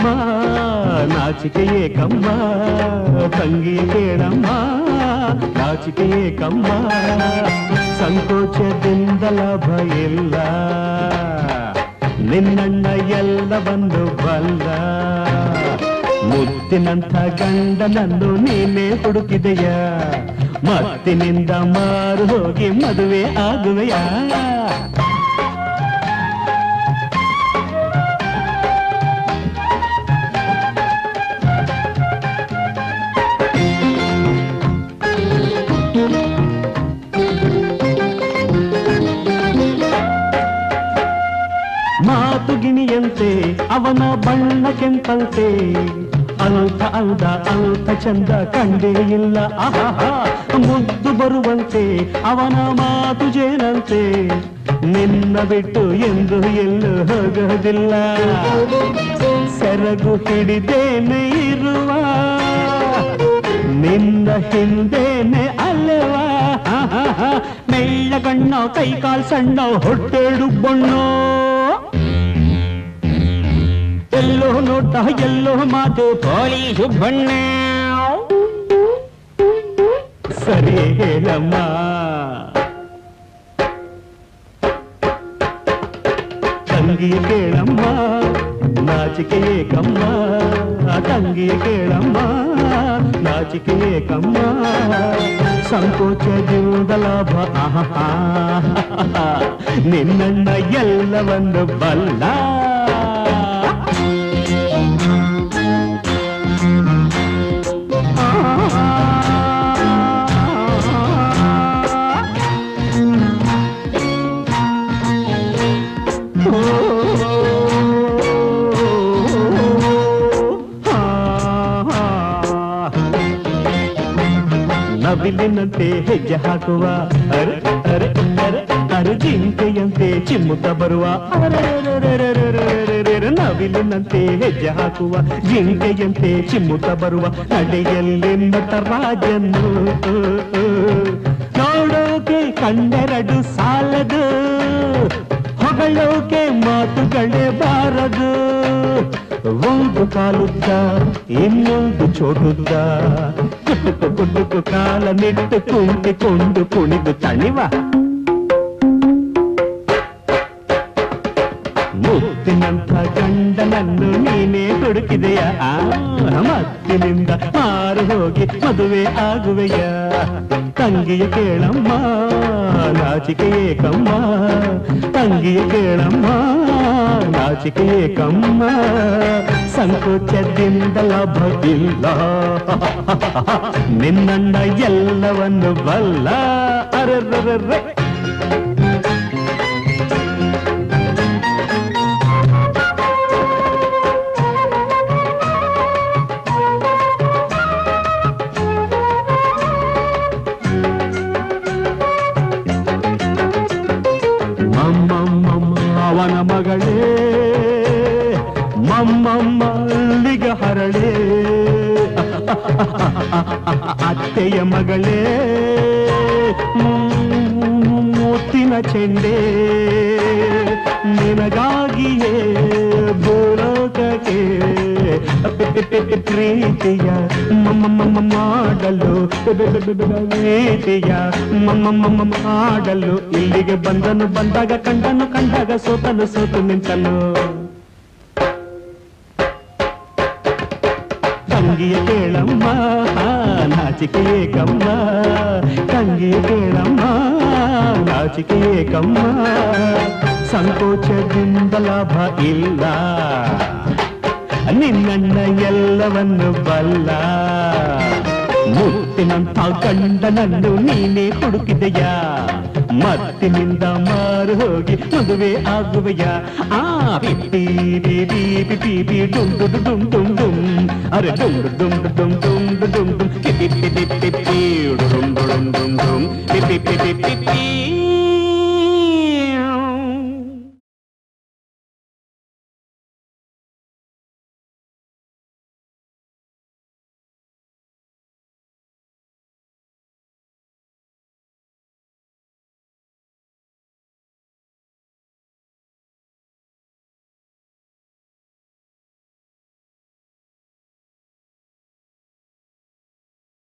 ನಾಚಿಕೆಯೇ ಕಮ್ಮ ತಂಗಿಯ ಕೇಳಮ್ಮ ನಾಚಿಕೆಯೇ ಕಮ್ಮ ಸಂಕೋಚದಿಂದ ಲಾಭ ಇಲ್ಲ ನಿನ್ನಣ್ಣ ಎಲ್ಲ ಬಂದು ಬಲ್ಲ ಮುತ್ತಿನಂಥ ಗಂಡನನ್ನು ನೀನೇ ಹುಡುಕಿದೆಯ ಮತ್ತಿನಿಂದ ಮಾರು ಹೋಗಿ ಮದುವೆ ಆಗುವೆಯಾ ಮಾತು ಗಿಣಿಯಂತೆ ಅವನ ಬಣ್ಣ ಕೆಂಪಂತೆ ಅಲ್ತ ಅಂದ ಅಲ್ತ ಚಂದ ಕಂಡೇ ಇಲ್ಲ ಆಹಾ ಮುದ್ದು ಬರುವಂತೆ ಅವನ ಮಾತು ಜೇನಂತೆ ನಿನ್ನ ಬಿಟ್ಟು ಎಂದು ಎಲ್ಲೂ ಹೋಗೋದಿಲ್ಲ ಸೆರಗು ಹಿಡಿದೇನೆ ಇರುವ ನಿನ್ನ ಹಿಂದೇನೆ ಅಲ್ಲವಾ ಮೆಳ್ಳ ಕಣ್ಣೋ ಕೈ ಕಾಲ್ ಸಣ್ಣ ಹೊಟ್ಟೆಡು ಬಣ್ಣೋ ಎಲ್ಲೋ ನೋಟ ಎಲ್ಲೋ ಮಾತು ಪೋಲಿ ಸುಬ್ಬಣ್ಣ ಸರಿ ಹೇಳಮ್ಮ ತಂಗಿಯ ಕೇಳಮ್ಮ ನಾಚಿಕೆಯೇ ಕಮ್ಮ ತಂಗಿಯ ಕೇಳಮ್ಮ ನಾಚಿಕೆಯೇ ಕಮ್ಮ ಸಂಕೋಚದಿಂದ ಲಾಭ ನಿನ್ನಣ್ಣ ಎಲ್ಲವನ್ನು ಬಲ್ಲ ನವಿಲಿನಂತೆ ಹೆಜ್ಜೆ ಹಾಕುವ ಅರೆ ಅರೆ ಅರೆ ಅರೆ ಜಿಂಕೆಯಂತೆ ಚಿಮ್ಮುತ್ತ ಬರುವ ನವಿಲಿನಂತೆ ಹೆಜ್ಜೆ ಹಾಕುವ ಜಿಂಕೆಯಂತೆ ಚಿಮ್ಮುತ್ತ ಬರುವ ನಡೆಯಲ್ಲಿ ನಟರಾಜನು ನೋಡೋಕೆ ಕಂಡೆರಡು ಸಾಲದು ಹೊಗಳೋಕೆ ಮಾತುಗಳೇ ಬಾರದು ಒಂದು ಕಾಲುದ್ದ ಇನ್ನೊಂದು ಚೋಟುದ್ದ ಕುಟುಕು ಕುಟುಕು ಕಾಲ ನಿಟ್ಟು ಕುಂಟಿಕೊಂಡು ಕುಣಿದು ತಣಿವ ಮುತ್ತಿನಂಥ ಗಂಡನನ್ನು ನೀನೇ ಹುಡುಕಿದೆಯ ಮತ್ತಿನಿಂದ ಮಾರು ಹೋಗಿ ಮದುವೆ ಆಗುವೆಯ ತಂಗಿಯ ಕೇಳಮ್ಮ ನಾಚಿಕೆಯೇ ಕಮ್ಮ ತಂಗಿಯ ಕೇಳಮ್ಮ ನಾಚಿಕೆಯೇ ಕಮ್ಮ ಸಂಕೋಚದಿಂದ ಲಾಭ ಇಲ್ಲ ನಿನ್ನಣ್ಣ ಎಲ್ಲವನ್ನು ಬಲ್ಲ ಅರೆರ್ರೆ ಅವನ ಮಗಳೇ ಮಮ್ಮಲ್ಲಿಗ ಹರಳೇ ಅತ್ತೆಯ ಮಗಳೇ ಮುತ್ತಿನ ಚೆಂಡೆ ನಿನಗಾಗಿಯೇ ಭೂಲೋಕಕ್ಕೆ ಪ್ರೀತಿಯ ಮಾಡಲು ಪ್ರೀತಿಯ ಮಾಡಲು ಇಲ್ಲಿಗೆ ಬಂದನು ಬಂದಾಗ ಕಂಡನು ಕಂಡಾಗ ಸೋತನು ಸೋತು ನಿಂತನು ತಂಗಿಯ ಕೇಳಮ್ಮ ನಾಚಿಕೆಯೇ ಕಮ್ಮ ತಂಗಿಯ ಕೇಳಮ್ಮ ನಾಚಿಕೆಯೇ ಕಮ್ಮ ಸಂಕೋಚದಿಂದ ಲಾಭ ಇಲ್ಲ ನಿನ್ನಣ್ಣ ಎಲ್ಲವನ್ನು ಬಲ್ಲ ಮುತ್ತಿನಂಥ ಗಂಡನನ್ನು ನೀನೇ ಹುಡುಕಿದೆಯ ಮತ್ತಿನಿಂದ ಮಾರು ಹೋಗಿ ಮದುವೆ ಆಗುವೆಯ ಪಿಪಿ ಬಿಬಿ ಪಿಪಿ ಬಿ ಡುಮ್ ಡುಮ್ ಡುಮ್ ಡುಮ್ ಡುಮ್ ಅರೆ ಡುಮ್ ಡುಮ್ ಡುಮ್ ಡುಮ್ ಡುಮ್ ಡುಮ್ ಪಿಪಿ ಪಿಪಿ ಪಿಪಿ ಡುಮ್ ಡುಮ್ ಡುಮ್ ಡುಮ್ ಪಿಪಿ ಪಿಪಿ ಪಿಪಿ